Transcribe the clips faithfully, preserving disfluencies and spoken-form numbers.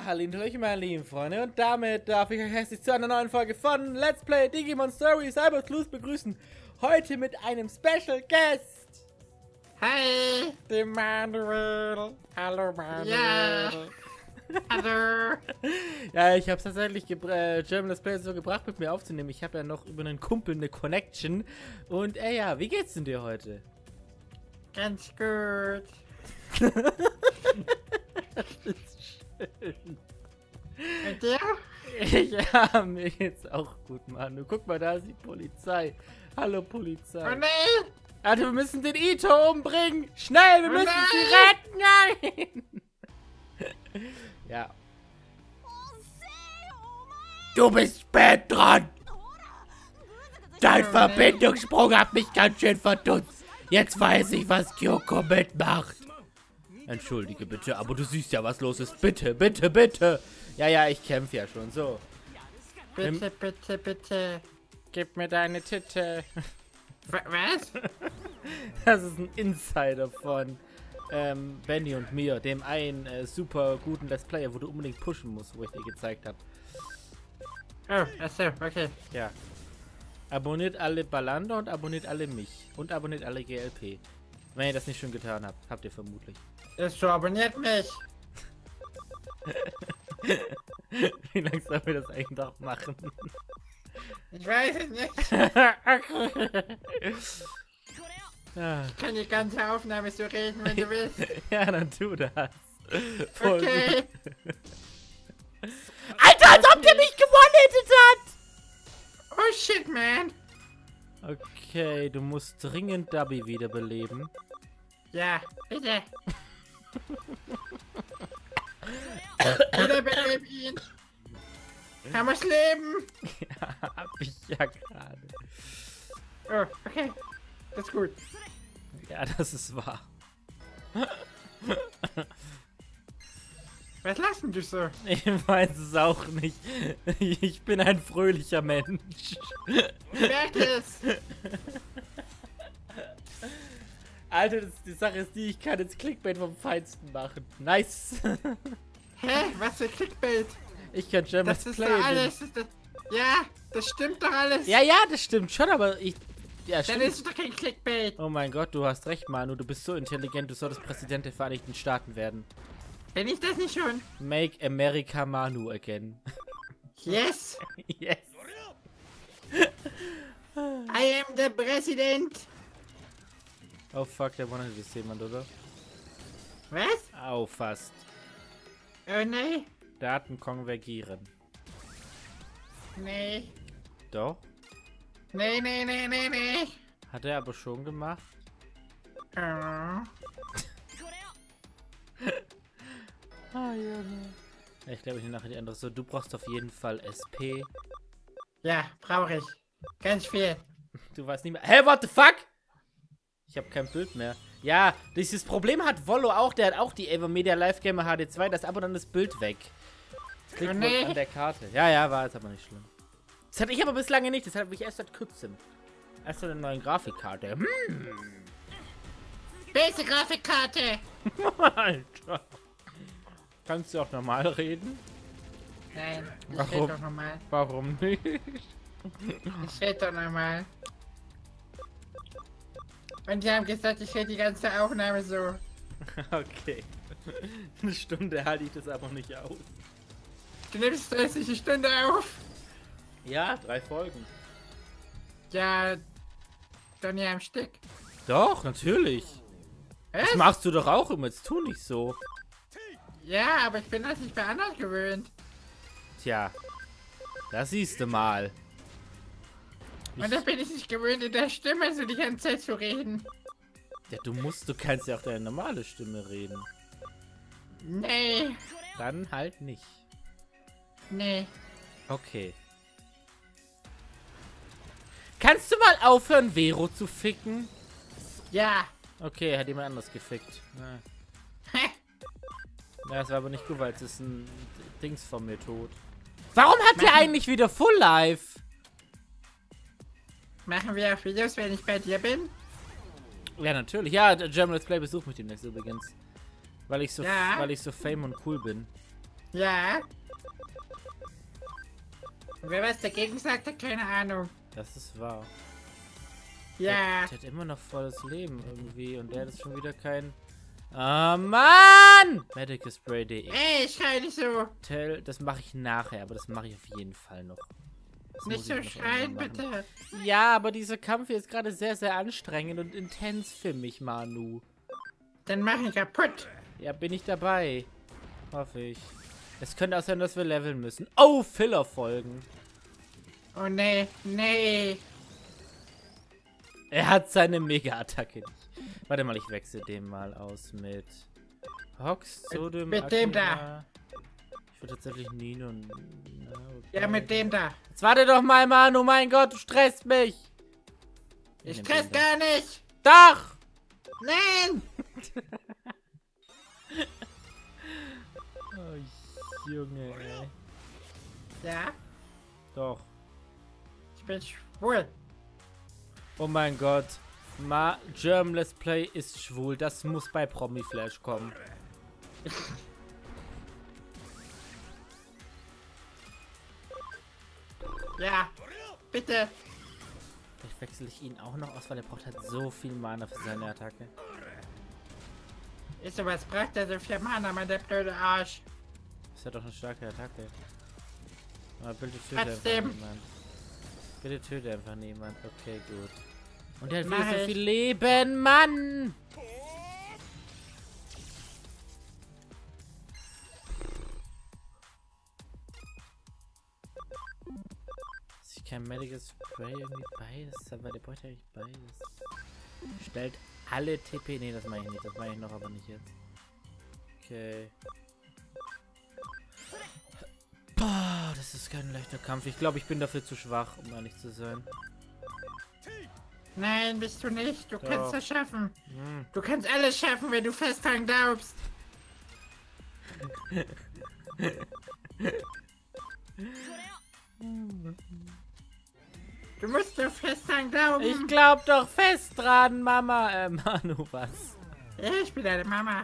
Ja, Hallöchen, meine lieben Freunde, und damit darf ich euch herzlich zu einer neuen Folge von Let's Play Digimon Story Cyber Sleuth begrüßen. Heute mit einem Special Guest. Hi! Dem Manuel. Hallo, Manuel. Ja! Hallo! Ja, ich habe tatsächlich äh, German Let's Play so gebracht, mit mir aufzunehmen. Ich habe ja noch über einen Kumpel eine Connection. Und äh, ja, wie geht's denn dir heute? Ganz gut. Das ist schön. Und dir? Ja, mir geht's auch gut, Manu. Guck mal, da ist die Polizei. Hallo, Polizei. Oh nee! Alter, wir müssen den Ito umbringen! Schnell, wir Oh müssen nein! sie retten! Nein! Ja. Du bist spät dran! Dein Oh Verbindungssprung hat mich ganz schön verdutzt. Jetzt weiß ich, was Kyoko mitmacht. Entschuldige bitte, aber du siehst ja, was los ist. Bitte, bitte, bitte. Ja, ja, ich kämpfe ja schon. So. Bitte, bitte, bitte. Gib mir deine Titte. Was? Das ist ein Insider von ähm, Benny und mir, dem einen äh, super guten Let's Player, wo du unbedingt pushen musst, wo ich dir gezeigt habe. Oh, achso, okay. Ja. Abonniert alle Ballando und abonniert alle mich. Und abonniert alle G L P. Wenn ihr das nicht schon getan habt, habt ihr vermutlich. Ist so, abonniert mich. Wie lange sollen wir das eigentlich noch machen? Ich weiß es nicht. Ja. Ich kann die ganze Aufnahme so reden, wenn du willst. Ja, dann tu das. Voll Okay. gut. Alter, als ob der mich gewonnen hat! Oh shit, man. Okay, du musst dringend Dubby wiederbeleben. Ja, bitte. Wiederbeleb ihn. Kann man's leben? Ja, hab ich ja gerade. Oh, okay. Das ist gut. Ja, das ist wahr. Was lassen du so? Ich weiß es auch nicht. Ich bin ein fröhlicher Mensch. Ich merke es. Alter, das, die Sache ist die, ich kann jetzt Clickbait vom Feinsten machen. Nice. Hä? Was für Clickbait? Ich kann German Das ist Play. doch alles. Das, das, ja, das stimmt doch alles. Ja, ja, das stimmt schon, aber ich... Ja, Dann stimmt. ist es doch kein Clickbait. Oh mein Gott, du hast recht, Manu. Du bist so intelligent. Du solltest Präsident der Vereinigten Staaten werden. Bin ich das nicht schon? Make America Manu again. Yes. Yes. I am the President. Oh fuck, der One ist jemand, oder? Was? Au, fast. Oh nee. Daten konvergieren. Nee. Doch. Nee, nee, nee, nee, nee. Hat er aber schon gemacht. Oh. Ah, Junge. Ja, ich glaube, ich nehme nachher die andere. So, du brauchst auf jeden Fall S P. Ja, brauche ich. Ganz viel. Du weißt nicht mehr. Hä, what the fuck? Ich habe kein Bild mehr. Ja, dieses Problem hat Wollo auch. Der hat auch die Avermedia Live Gamer H D zwei. Das ist aber dann das Bild weg. Klick Oh, wohl nee. an der Karte. Ja, ja, war jetzt aber nicht schlimm. Das hatte ich aber bislang nicht. Das hatte ich erst seit kurzem. Erst seit einer neuen Grafikkarte. Hm. Beste Grafikkarte. Alter. Kannst du auch normal reden? Nein, ich Warum? rede doch normal. Warum nicht? Ich rede doch normal. Und die haben gesagt, ich rede die ganze Aufnahme so. Okay. Eine Stunde halte ich das aber nicht aus. Du nimmst dreißig eine Stunde auf. Ja, drei Folgen. Ja, dann ja am Stück. Doch, natürlich. Das Was? machst du doch auch immer. Jetzt tu nicht so. Ja, aber ich bin das nicht bei anderen gewöhnt. Tja. Das siehst du mal. Ich, Und da bin ich nicht gewöhnt, in der Stimme so die ganze Zeit zu reden. ja, du musst, du kannst ja auch deine normale Stimme reden. Nee, Dann halt nicht. nee. Okay. Kannst du mal aufhören, Vero zu ficken? Ja. Okay, hat jemand anders gefickt. Ja. Ja, das war aber nicht gut, weil es ist ein Dings von mir tot. Warum hat der eigentlich wieder Full Life? Machen wir auch Videos, wenn ich bei dir bin? Ja, natürlich. Ja, der German Let's Play besucht mich demnächst übrigens. Weil ich so, Ja. weil ich so fame und cool bin. Ja. Und wer was dagegen sagt, hat keine Ahnung. Das ist wahr. Ja. Der hat immer noch volles Leben irgendwie und der ist schon wieder kein... Ah, Mann! Medical Spray punkt de. Ey, schrei nicht so. Tell, das mache ich nachher, aber das mache ich auf jeden Fall noch. Das Nicht muss so ich noch schreien, irgendwann machen. bitte. Ja, aber dieser Kampf hier ist gerade sehr, sehr anstrengend und intens für mich, Manu. Dann mach ihn kaputt. Ja, bin ich dabei. Hoffe ich. Es könnte auch sein, dass wir leveln müssen. Oh, Filler-Folgen. Oh, nee, nee. Er hat seine Mega-Attacke nicht. Warte mal, ich wechsle den mal aus mit Hox, Sodom, mit dem Akira. da. Ich will tatsächlich Nino und... Na, okay. Ja, mit dem da. Jetzt warte doch mal, Manu, mein Gott, du stresst mich. Ich nehm stress den da. gar nicht. Doch! Nein. Oh, Junge, ey. Ja, Doch. ich bin schwul. Oh mein Gott. Ma German Let's Play ist schwul. Das muss bei Promi Flash kommen. Ja, bitte. Vielleicht wechsle ich ihn auch noch aus, weil er braucht halt so viel Mana für seine Attacke. Ist sowas, braucht er so viel Mana, mein der blöde Arsch. Das ist ja doch eine starke Attacke. Aber bitte töte Trotzdem. einfach niemand. Bitte töte einfach niemand. Okay, gut. Und er hat Mach wieder so ich. viel Leben, Mann! Ist hier kein Medical Spray irgendwie beides? Aber der bräuchte eigentlich beides. Stellt alle T P. Ne, das mache ich nicht. Das mache ich noch, aber nicht jetzt. Okay. Boah, das ist kein leichter Kampf. Ich glaube, ich bin dafür zu schwach, um ehrlich zu sein. Nein, bist du nicht. Du Doch. kannst das schaffen. Hm. Du kannst alles schaffen, wenn du fest dran glaubst. Du musst nur fest dran glauben. Ich glaub doch fest dran, Mama. Äh, Manu, was? Ich bin deine Mama.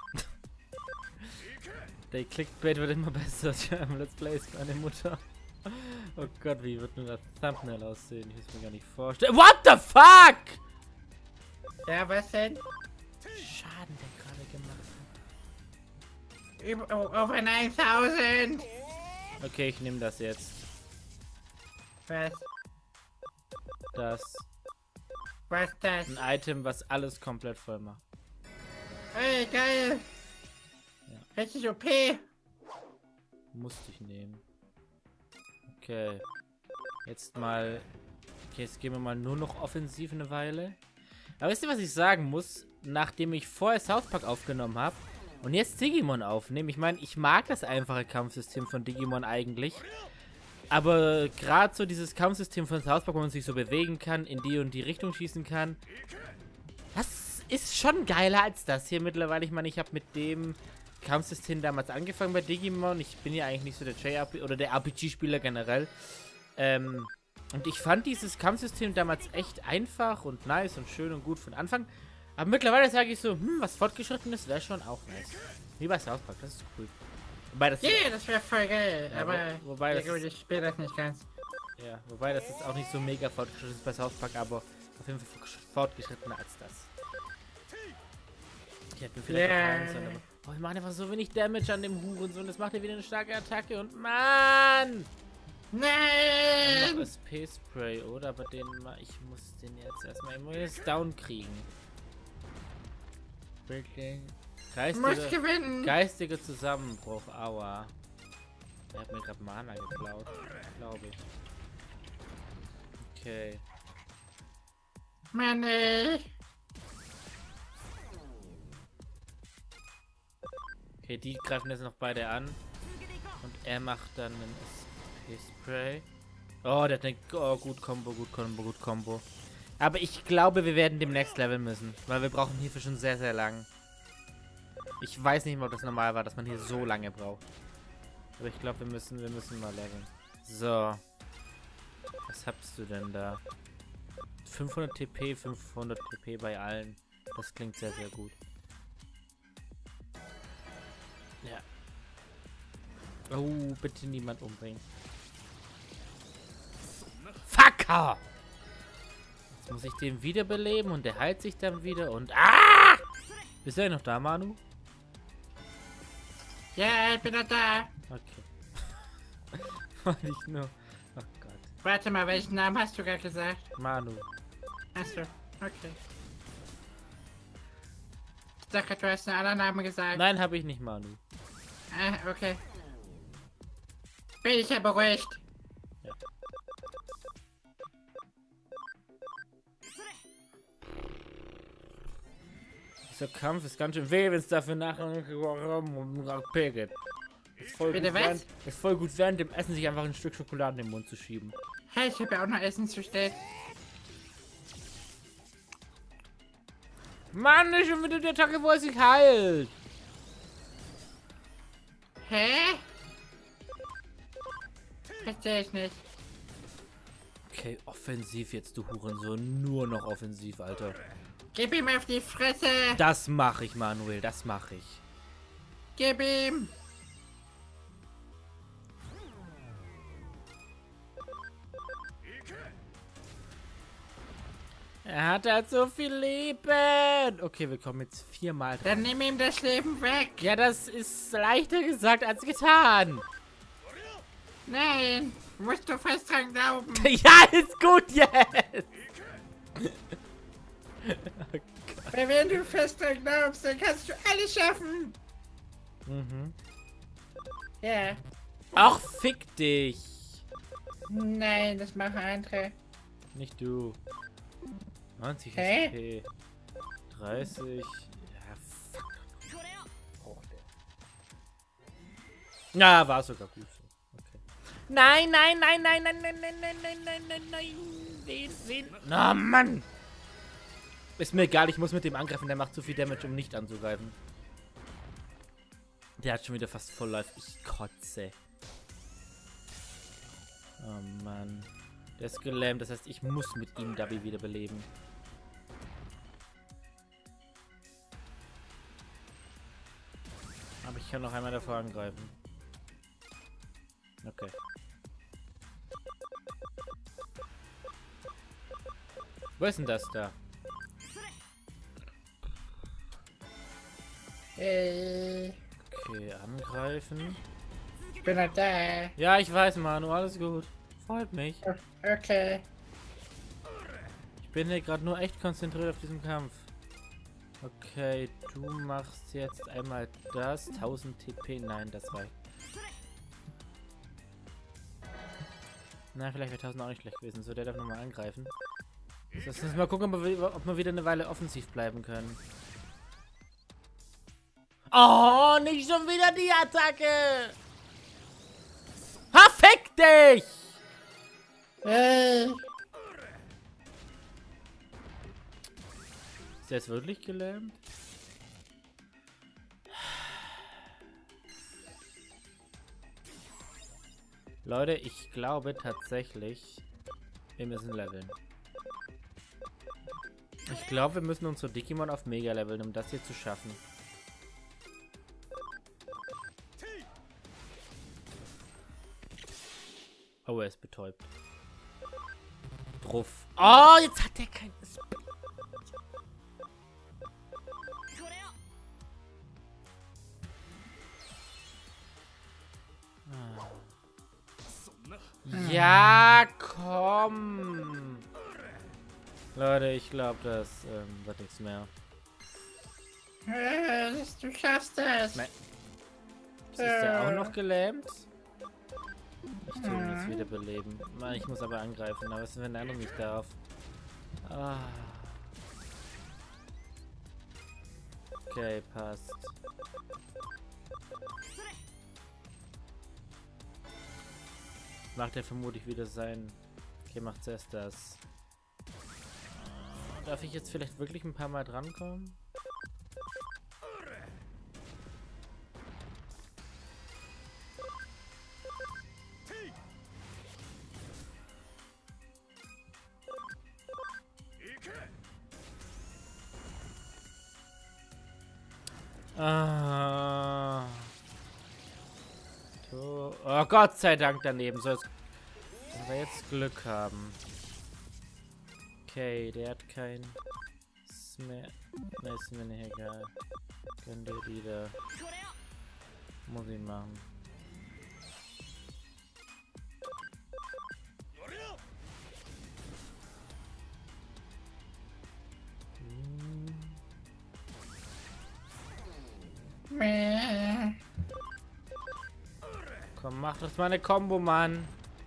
Der Clickbait wird immer besser. German Let's Play ist meine Mutter. Oh Gott, wie wird nur das Thumbnail aussehen? Ich will es mir gar nicht vorstellen. What the fuck? Ja, was denn? Schaden, der gerade gemacht hat. Über, oh, over neuntausend. Okay, ich nehme das jetzt. Was? Das. Was das? Ein Item, was alles komplett voll macht. Ey, geil. Ja. Richtig O P. Musste ich nehmen. Okay. Jetzt mal... Okay, jetzt gehen wir mal nur noch offensiv eine Weile. Aber wisst ihr, was ich sagen muss? Nachdem ich vorher South Park aufgenommen habe und jetzt Digimon aufnehme. Ich meine, ich mag das einfache Kampfsystem von Digimon eigentlich. Aber gerade so dieses Kampfsystem von South Park, wo man sich so bewegen kann, in die und die Richtung schießen kann. Das ist schon geiler als das hier mittlerweile. Ich meine, ich habe mit dem Kampfsystem damals angefangen bei Digimon. Ich bin ja eigentlich nicht so der J R P G oder der R P G-Spieler generell. Ähm, und ich fand dieses Kampfsystem damals echt einfach und nice und schön und gut von Anfang. Aber mittlerweile sage ich so, hm, was fortgeschrittenes wäre schon auch nice. Wie bei South Park, das ist cool. Wobei das, Yeah, das wäre voll geil. Ja, aber wo- wobei ja, das gut, ist- ich spiele das nicht ganz. ja, wobei das jetzt auch nicht so mega fortgeschritten ist bei South Park, aber auf jeden Fall fortgeschrittener als das. Ich hätte mir vielleicht Ja. yeah. sollen, aber oh, ich mache einfach so wenig Damage an dem Hurensohn. Das macht er wieder eine starke Attacke und Mann! Nein! Noch S P-Spray, oder? Aber den ma ich muss den jetzt erstmal ich muss jetzt down kriegen. Wirklich. Du Geistiger, musst gewinnen. geistiger Zusammenbruch, aua. Er hat mir gerade Mana geklaut, glaube ich. Okay. Mann, ey. Okay, die greifen jetzt noch beide an. Und er macht dann einen S P-Spray. Oh, der denkt, oh, gut Combo, gut Combo, gut Combo. Aber ich glaube, wir werden demnächst leveln müssen. Weil wir brauchen hierfür schon sehr, sehr lang. Ich weiß nicht mal, ob das normal war, dass man hier so lange braucht. Aber ich glaube, wir müssen, wir müssen mal leveln. So. Was hast du denn da? fünfhundert T P, fünfhundert T P bei allen. Das klingt sehr, sehr gut. Ja. Oh, bitte niemand umbringen. Fucker! Jetzt muss ich den wiederbeleben und der heilt sich dann wieder und... Ah! Bist du ja noch da, Manu? Ja, ich bin noch da. Okay. Wollte ich nur... Oh Gott. Warte mal, welchen Namen hast du gerade gesagt? Manu. Achso, okay. Ich dachte, du hast einen anderen Namen gesagt. Nein, habe ich nicht, Manu. Ah, okay. Bin ich ja beruhigt. Ja. Dieser Kampf ist ganz schön weh, wenn es dafür nachher um P geht. Ist voll, Bitte gut was? während, ist voll gut während dem Essen sich einfach ein Stück Schokolade in den Mund zu schieben. Hey, ich habe ja auch noch Essen zu stellen. Mann, ist schon wieder der Tag, wo er sich heilt. Hä? Verstehe ich nicht. Okay, offensiv jetzt, du Hurensohn. Nur noch offensiv, Alter. Gib ihm auf die Fresse! Das mache ich, Manuel, das mache ich. Gib ihm! Er hat halt so viel Leben. Okay, wir kommen jetzt viermal dran. Dann nimm ihm das Leben weg! Ja, das ist leichter gesagt als getan. Nein! Musst du fest dran glauben! Ja, ist gut jetzt. Weil wenn du fest dran glaubst, dann kannst du alles schaffen! Mhm. Ja. Ach, fick dich. Nein, das machen andere. Nicht du. neunzig Hä? S P. dreißig. Ja, fuck. Braucht der. Na, war sogar gut so. Okay. Nein, nein, nein, nein, nein, nein, nein, nein, nein, nein, nein, nein. Wen, wen? Na, Mann. Ist mir egal, ich muss mit dem angreifen. Der macht zu viel Damage, um nicht anzugreifen. Der hat schon wieder fast voll Life. Ich kotze. Oh Mann. Der ist gelähmt, das heißt, ich muss mit ihm Dabi wiederbeleben. Aber ich kann noch einmal davor angreifen. Okay. Wo ist denn das da? Hey, Okay, angreifen. ich bin noch da. Ja, ich weiß, Manu, alles gut. Freut mich. Okay. Ich bin hier gerade nur echt konzentriert auf diesen Kampf. Okay, du machst jetzt einmal das. tausend T P. Nein, das reicht. Na, vielleicht wäre tausend auch nicht schlecht gewesen. So, der darf nochmal angreifen. Lass uns mal gucken, ob wir, ob wir wieder eine Weile offensiv bleiben können. Oh, nicht schon wieder die Attacke! Ha, fick dich! Hey. Ist der jetzt wirklich gelähmt? Leute, ich glaube tatsächlich, wir müssen leveln. Ich glaube, wir müssen unsere Digimon auf Mega leveln, um das hier zu schaffen. Oh, er ist betäubt. Truff. Oh, jetzt hat er kein... Ja, komm. Leute, ich glaube, das ähm, wird nichts mehr. Äh, Du schaffst das. Nein. Ist der auch noch gelähmt? Ich tue ihn jetzt wieder beleben. Mann, ich muss aber angreifen, aber was ist, wenn der andere nicht darf? Ah. Okay, passt. Macht er vermutlich wieder sein. Okay, macht zuerst das. Darf ich jetzt vielleicht wirklich ein paar Mal drankommen? Ah. Oh, oh Gott sei Dank daneben. So, jetzt können wir jetzt Glück haben. Okay, der hat kein... Ist mir... Ne, ist mir nicht egal. Können wir wieder... Muss ich machen. Hm. Mäh. Komm, mach doch mal eine Combo, Mann.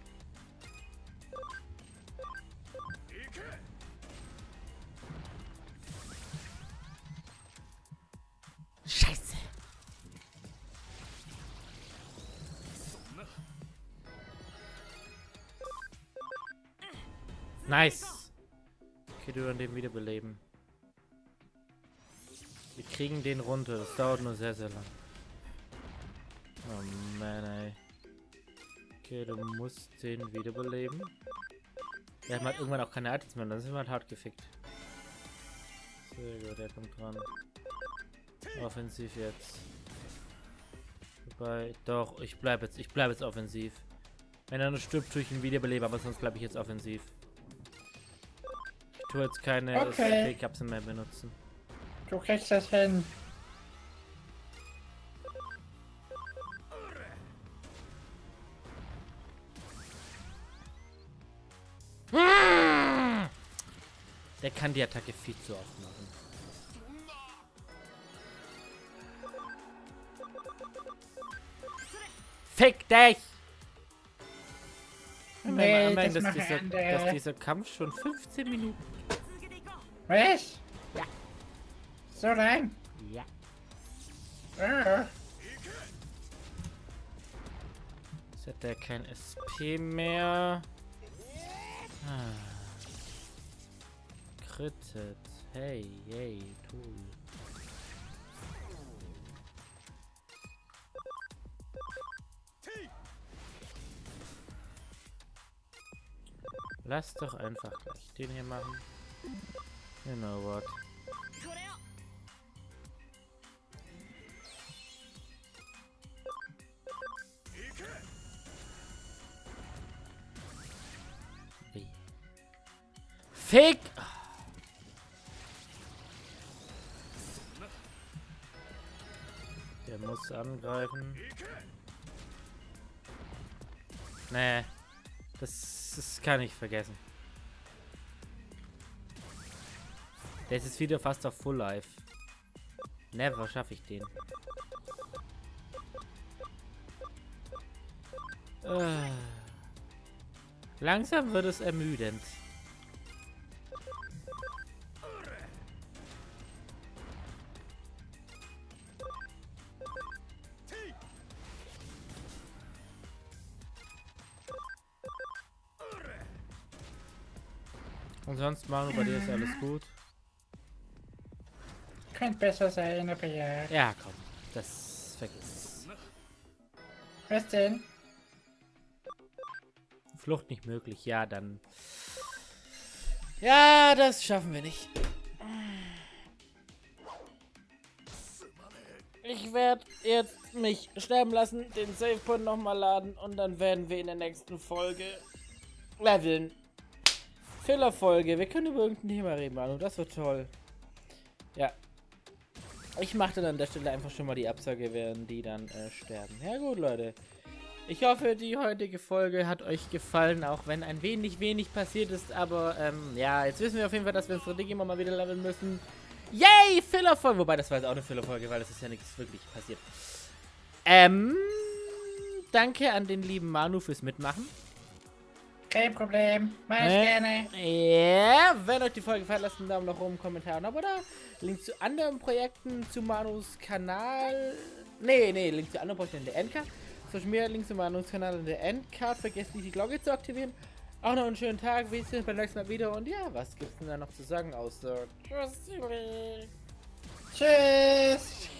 Scheiße. Nice. Okay, du an dem wiederbeleben. Wir kriegen den runter. Das dauert nur sehr, sehr lang. Oh man, ey. Okay, du musst den wiederbeleben. Wir haben halt irgendwann auch keine Items mehr. Dann sind wir halt hart gefickt. Sehr gut, der kommt dran. Offensiv jetzt. Wobei, doch, ich bleibe jetzt, ich bleibe jetzt offensiv. Wenn er nur stirbt, tue ich ihn wiederbeleben, aber sonst bleibe ich jetzt offensiv. Ich tue jetzt keine Okay. S P-Kapseln mehr benutzen. Du kriegst das hin. Der kann die Attacke viel zu oft machen. Fick dich! Nee, ich meine, das dass, machen dieser, andere. dass dieser Kampf schon fünfzehn Minuten... Was? Ja. So lang? Ja. Ah. Jetzt hat er kein S P mehr. Ah. Crittet. Hey, hey, cool. Lass doch einfach gleich den hier machen. You know what? Wie? Fick! Der muss angreifen. Nee. Das, das kann ich vergessen. Der ist jetzt wieder fast auf Full Life. Never schaffe ich den. Äh. Langsam wird es ermüdend. Und sonst, Manu, bei dir ist alles gut? Könnte besser sein, aber ja. Ja, komm. Das vergiss es. Was denn? Flucht nicht möglich. Ja, dann... Ja, das schaffen wir nicht. Ich werde jetzt mich sterben lassen, den Save Point nochmal laden und dann werden wir in der nächsten Folge leveln. Filler-Folge. Wir können über irgendein Thema reden, Manu. Das wird toll. Ja. Ich mache dann an der Stelle einfach schon mal die Absage, während die dann äh, sterben. Ja gut, Leute. Ich hoffe, die heutige Folge hat euch gefallen, auch wenn ein wenig, wenig passiert ist. Aber, ähm, ja, jetzt wissen wir auf jeden Fall, dass wir unsere Dinge immer mal wieder leveln müssen. Yay, Filler-Folge. Wobei, das war jetzt auch eine Filler-Folge, weil es ist ja nichts wirklich passiert. Ähm, danke an den lieben Manu fürs Mitmachen. Kein Problem. Mach ich Ne? gerne. Ja, wenn euch die Folge gefallen, lasst einen Daumen nach oben, Kommentar und Abo da. Link zu anderen Projekten, zu Manus Kanal. Nee, nee, Link zu anderen Projekten in der Endcard. Social Media, Link zu Manus Kanal in der Endcard. Vergesst nicht, die Glocke zu aktivieren. Auch noch einen schönen Tag. Wir sehen uns beim nächsten Mal wieder. Und ja, was gibt's denn da noch zu sagen außer Tschüss. Tschüss.